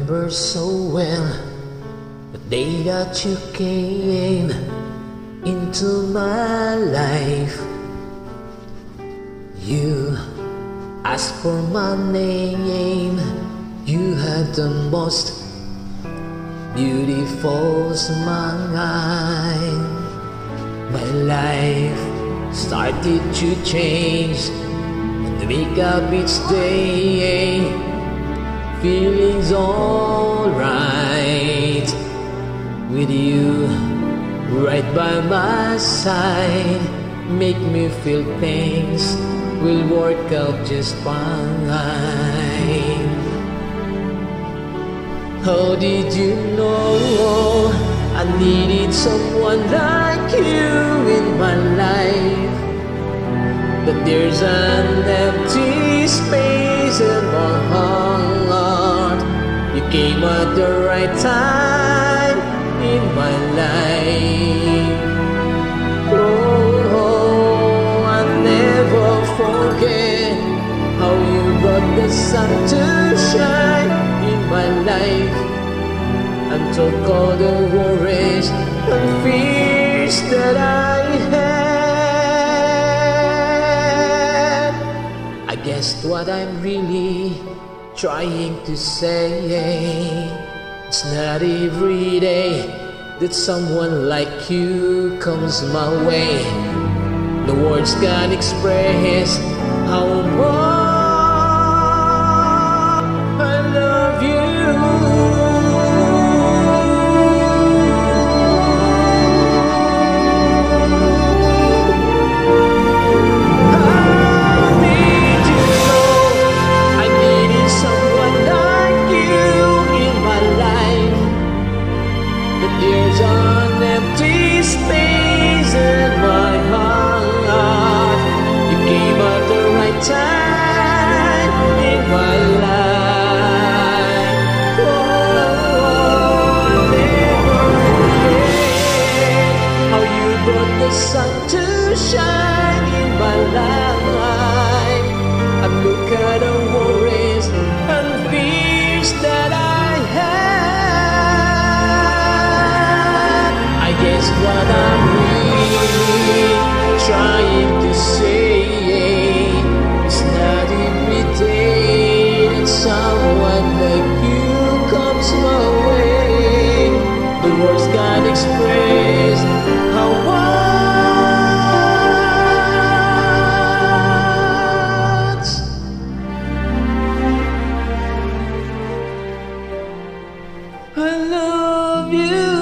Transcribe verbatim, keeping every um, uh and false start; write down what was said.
remember so well the day that you came into my life. You asked for my name. You had the most beautiful smile. My life started to change and wake up each day, feelings alright with you right by my side. Make me feel things will work out just fine. How did you know I needed someone like you in my life? That there's an empty space in my heart. You came at the right time in my life. Oh, I never forget how you brought the sun to shine in my life, and took all the worries and fears that I had. I guess what I'm really trying to say, it's not every day that someone like you comes my way. The words can't express how much I love you. There's an empty space in my heart. You came at the right time in my life. Oh, I'll never forget how you brought the sun to shine in my life, and look at the worries and fears that I had. Guess what I'm really trying to say, it's not every day that someone like you comes my way. The words can't express how much I love you.